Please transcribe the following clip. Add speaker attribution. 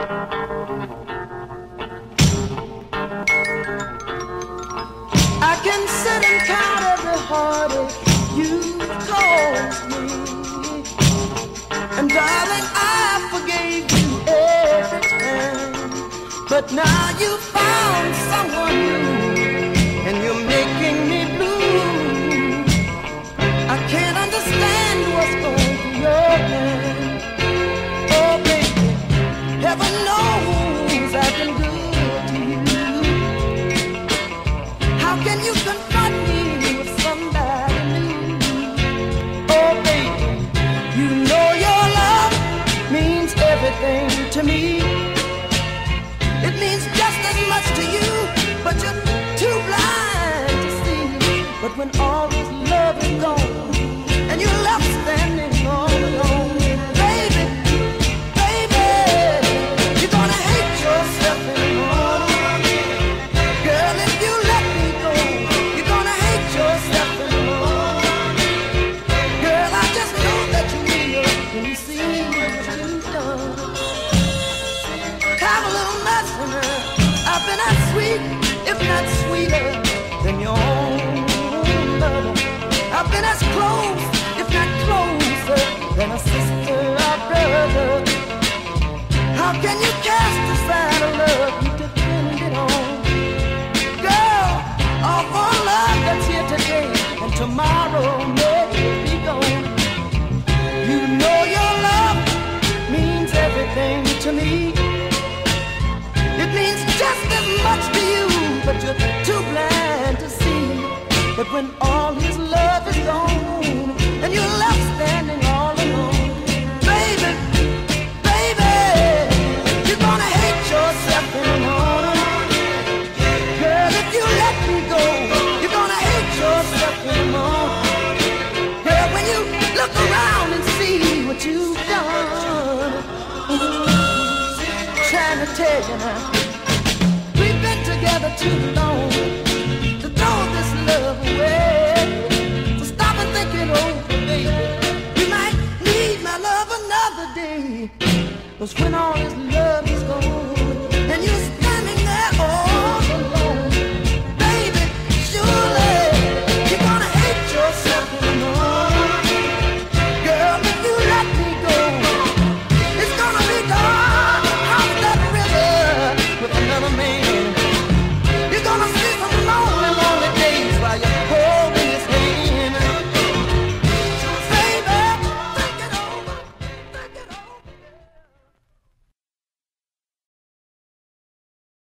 Speaker 1: I can sit and count every heartache you caused me, and darling, I forgave you every time. But now you found someone new, and you're making me blue. I can't understand what's going through your mind. Oh, baby, heaven knows I've been good to you. How can you confront me with somebody new? Oh, baby, you know your love means everything to me. It means just as much to you, but you're too blind to see. But when all this love is gone, and you're left standing all alone, baby, baby, you're gonna hate yourself anymore. Girl, if you let me go, you're gonna hate yourself anymore. Girl, I just know that you will when you see what you've done. Have a little mess in her. I've been as sweet, if not sweeter, than your own mother. I've been as close, if not closer, than a sister or brother. How can you cast aside a love you depended on? Girl, all for love that's here today and tomorrow may be gone. You know your love means everything to me. It means just as much to you, but you're too blind to see. But when all his love is gone, and you're left standing all alone, baby, baby, you're gonna hate yourself anymore. Girl, if you let me go, you're gonna hate yourself anymore. Girl, when you look around and see what you've done, trying to tell you now, we've been together too long to throw this love away. So stop and think it over, baby. You might need my love another day, 'cause when all this love is gone,